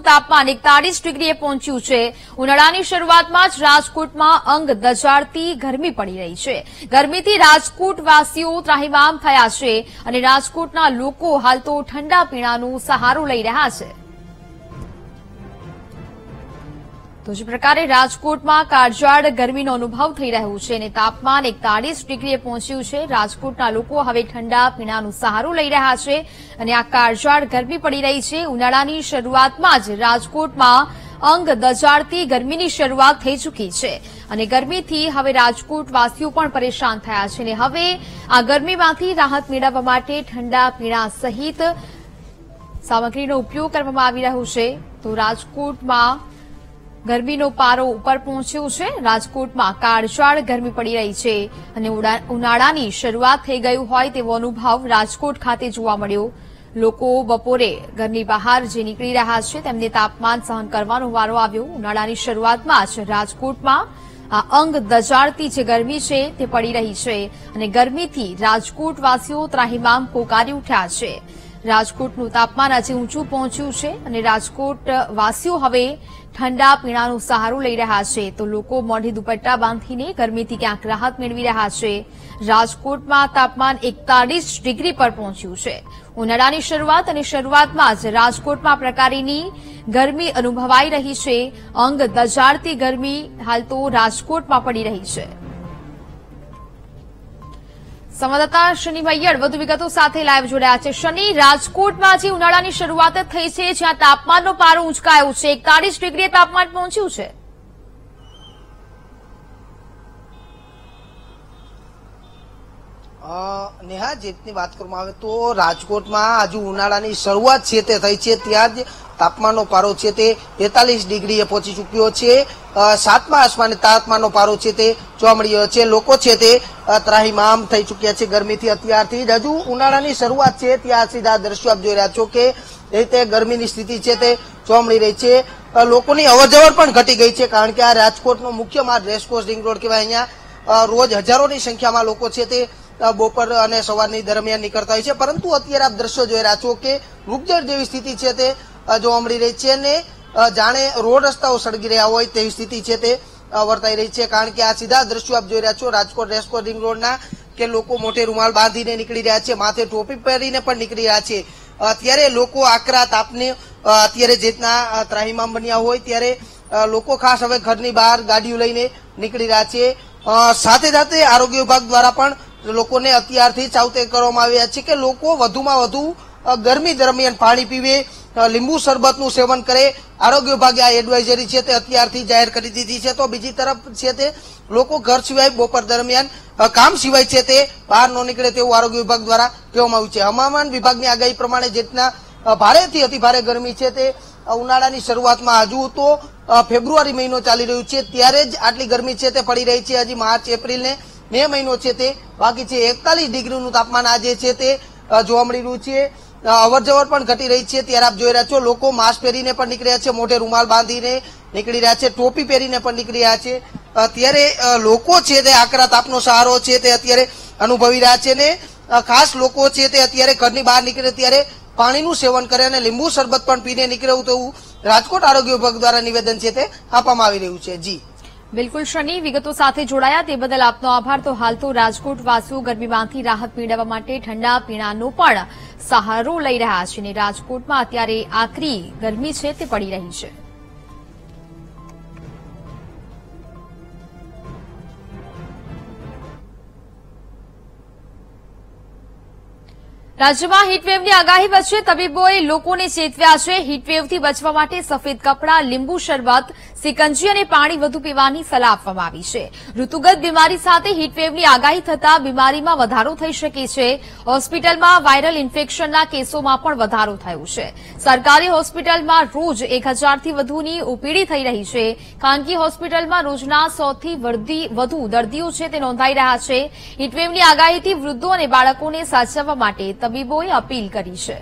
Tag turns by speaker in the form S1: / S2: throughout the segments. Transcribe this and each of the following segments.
S1: તાપમાન 41 ડિગ્રીએ પહોંચ્યું છે। ઉનાળાની શરૂઆતમાં જ રાજકોટમાં અંગ દજાડતી ગરમી પડી રહી છે। ગરમીથી રાજકોટવાસીઓ ત્રાહિમામ થયા છે અને રાજકોટના લોકો હાલ તો ઠંડા પીણાનો સહારો લઈ રહ્યા છે। તો જે પ્રકારે રાજકોટમાં કાળઝાળ ગરમીનો અનુભવ થઈ રહ્યો છે અને તાપમાન 41 ડિગ્રીએ પહોંચ્યું છે। રાજકોટના લોકો હવે ઠંડા પીણાનો સહારો લઈ રહ્યા છે અને આ કાળઝાળ ગરમી પડી રહી છે। ઉનાળાની શરૂઆતમાં જ રાજકોટમાં અંગ દજાડતી ગરમીની શરૂઆત થઈ ચૂકી છે અને ગરમીથી હવે રાજકોટવાસીઓ પણ પરેશાન થયા છે અને હવે આ ગરમીમાંથી રાહત મેળવવા માટે ઠંડા પીણા સહિત સામગ્રીનો ઉપયોગ કરવામાં આવી રહ્યો છે। તો રાજકોટમાં ગરમીનો પારો ઉપર પહોંચ્યો છે। રાજકોટમાં કાળઝાળ ગરમી પડી રહી છે અને ઉનાળાની શરૂઆત થઈ ગયું હોય તેવો અનુભવ રાજકોટ ખાતે જોવા મળ્યો। લોકો બપોરે ઘરની બહાર જે નીકળી રહ્યા છે તેમને તાપમાન સહન કરવાનો વારો આવ્યો। ઉનાળાની શરૂઆતમાં જ રાજકોટમાં આ અંગ દજાડતી જે ગરમી છે તે પડી રહી છે અને ગરમીથી રાજકોટવાસીઓ ત્રાહિમામ પોકારી ઉઠ્યા છે। રાજકોટનું તાપમાન આજે ઊંચું પહોંચ્યું છે અને રાજકોટવાસીઓ હવે ઠંડા પીણાનો સહારો લઈ રહ્યા છે। તો લોકો મોઢે દુપટ્ટા બાંધીને ગરમીથી ક્યાંક રાહત મેળવી રહ્યા છે। રાજકોટમાં તાપમાન 41 ડિગ્રી પર પહોંચ્યું છે। ઉનાળાની શરૂઆત અને શરૂઆતમાં જ રાજકોટમાં પ્રકારની ગરમી અનુભવાઈ રહી છે। અંગ દજાડતી ગરમી હાલ તો રાજકોટમાં પડી રહી છે। સંવાદદાતા શનિ મૈયર વધુ વિગતો સાથે લાઈવ જોડાયા છે। શનિ, રાજકોટમાં જે ઉનાળાની શરૂઆત જ થઈ છે જ્યાં તાપમાનનો પારો ઊંચકાયો છે, 41 ડિગ્રીએ તાપમાન પહોંચ્યું છે।
S2: નેહા, જેટની વાત કરવામાં આવે તો રાજકોટમાં હજુ ઉનાળાની શરૂઆત છે તે થઈ છે ત્યાં જ તાપમાનનો પારો છે તે 43 ડિગ્રીએ પહોંચી ચૂક્યો છે। 7મા આસમાને તાપમાનનો પારો છે તે જોવા મળી રહ્યો છે। લોકો છે તે ત્રાહિમામ થઈ ચૂક્યા છે ગરમીથી અત્યારથી જ। હજુ ઉનાળાની શરૂઆત છે ત્યાં સીધા દ્રશ્યો આપ જોઈ રહ્યા છો કે એ રીતે ગરમીની સ્થિતિ છે તે જોવા મળી રહી છે। લોકોની અવરજવર પણ ઘટી ગઈ છે કારણ કે આ રાજકોટનો મુખ્ય માર્ગ રેસકોર્સ રિંગ રોડ કહેવાય। અહીંયા રોજ હજારોની સંખ્યામાં લોકો છે તે બપોર અને સવારની દરમિયાન નીકળતા હોય છે, પરંતુ અત્યારે આપ દ્રશ્યો જોઈ રહ્યા છો કે રૂપજળ જેવી સ્થિતિ છે તે જોવા મળી રહી છે અને જાણે રોડ રસ્તાઓ સળગી રહ્યા હોય તેવી સ્થિતિ છે તે વર્તાઈ રહી છે। કારણ કે આ સીધા દ્રશ્યો આપ જોઈ રહ્યા છો રાજકોટ રેસકોર્સ રિંગ રોડના કે લોકો મોઢે રૂમાલ બાંધીને નીકળી રહ્યા છે, માથે ટોપી પહેરીને પણ નીકળી રહ્યા છે। ત્યારે લોકો આકરા તાપને અત્યારે જેટના ત્રાહિમામ બન્યા હોય ત્યારે લોકો ખાસ હવે ઘરની બહાર ગાડીઓ લઈને નીકળી રહ્યા છે। સાથે સાથે આરોગ્ય વિભાગ દ્વારા પણ લોકોને અત્યારથી સાવચેત કરવામાં આવ્યા છે કે લોકો વધુમાં વધુ ગરમી દરમિયાન પાણી પીવે, લીંબુ શરબતનું સેવન કરે। આરોગ્ય વિભાગે આ એડવાઇઝરી છે તે અત્યારથી જાહેર કરી દીધી છે। તો બીજી તરફ છે તે લોકો ઘર સિવાય બપોર દરમિયાન કામ સિવાય છે તે બહાર ન નીકળે તેવું આરોગ્ય વિભાગ દ્વારા કહેવામાં આવ્યું છે। હવામાન વિભાગની આગાહી પ્રમાણે જેટના ભારેથી અતિભારે ગરમી છે તે ઉનાળાની શરૂઆતમાં હજુ તો ફેબ્રુઆરી મહિનો ચાલી રહ્યું છે ત્યારે જ આટલી ગરમી છે તે પડી રહી છે। હજી માર્ચ એપ્રિલ ને મે મહિનો છે તે બાકી છે। 41 ડિગ્રીનું તાપમાન આજે છે તે જોવા મળી રહ્યું છે। અવરજવર પણ ઘટી રહી છે ત્યારે આપ જોઈ રહ્યા છો લોકો માસ્ક પહેરીને પણ નીકળી રહ્યા છે, મોઢે રૂમાલ બાંધીને નીકળી રહ્યા છે, ટોપી પહેરીને પણ નીકળી રહ્યા છે। ત્યારે લોકો છે તે આકરા તાપનો સહારો છે તે અત્યારે અનુભવી રહ્યા છે ને ખાસ લોકો છે તે અત્યારે ઘરની બહાર નીકળે ત્યારે પાણીનું સેવન કરે અને લીંબુ શરબત પણ પીને નીકળવું તેવું રાજકોટ આરોગ્ય વિભાગ દ્વારા નિવેદન છે તે આપવામાં આવી રહ્યું છે। જી
S1: બિલકુલ શનિ, વિગતો સાથે જોડાયા તે બદલ આપનો આભાર। તો હાલ તો રાજકોટવાસીઓ ગરમીમાંથી રાહત મેળવવા માટે ઠંડા પીણાનો પણ સહારો લઈ રહ્યા છે અને રાજકોટમાં અત્યારે આકરી ગરમી છે તે પડી રહી છે। રાજ્યમાં હીટવેવની આગાહી વચ્ચે તબીબોએ લોકોને ચેતવ્યા છે। હીટવેવથી બચવા માટે સફેદ કપડાં, લીંબુ શરબત, સિકંજી અને પાણી વધુ પીવાની સલાહ આપવામાં આવી છે। ઋતુગત બીમારી સાથે હીટવેવની આગાહી થતાં બીમારીમાં વધારો થઈ શકે છે। હોસ્પિટલમાં વાયરલ ઇન્ફેક્શનના કેસોમાં પણ વધારો થયો છે। સરકારી હોસ્પિટલમાં રોજ 1000થી વધુની ઓપીડી થઈ રહી છે। ખાનગી હોસ્પિટલમાં રોજના 100થી વધુ દર્દીઓ છે તે નોંધાઈ રહ્યા છે। હીટવેવની આગાહીથી વૃદ્ધો અને બાળકોને સાચવવા માટે તબીબોએ અપીલ કરી છે।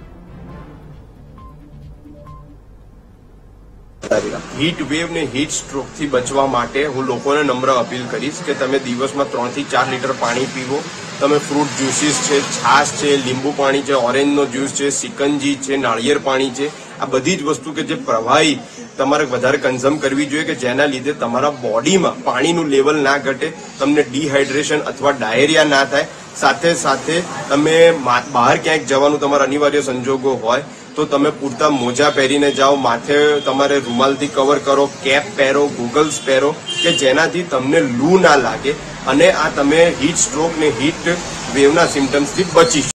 S3: હીટ વેવ ને હીટ સ્ટ્રોક થી બચવા માટે હું લોકોને નમ્ર અપીલ કરીશ કે તમે દિવસમાં 3 થી 4 લીટર પાણી પીવો। તમે ફ્રૂટ જ્યુસીસ છે, છાશ છે, લીંબુ પાણી છે, ઓરેન્જનો જ્યુસ છે, સિકંજી છે, નાળિયેર પાણી છે, આ બધી જ વસ્તુ કે જે પ્રવાહી તમારે વધારે કન્ઝ્યુમ કરવી જોઈએ કે જેના લીધે તમારા બોડીમાં પાણીનું લેવલ ના ઘટે, તમને ડિહાઇડ્રેશન અથવા ડાયરિયા ના થાય. સાથે સાથે તમે બહાર ક્યાંક જવાનું તમારા અનિવાર્ય સંજોગો હોય તો તમે પૂરતા મોજા પહેરીને જાઓ, માથે તમારે રૂમાલથી કવર કરો, કેપ પહેરો, ગોગલ્સ પહેરો કે જેનાથી તમને લૂ ના લાગે અને આ તમે હીટ સ્ટ્રોક ને હીટ વેવના સિમ્ટમ્સથી બચી શકો.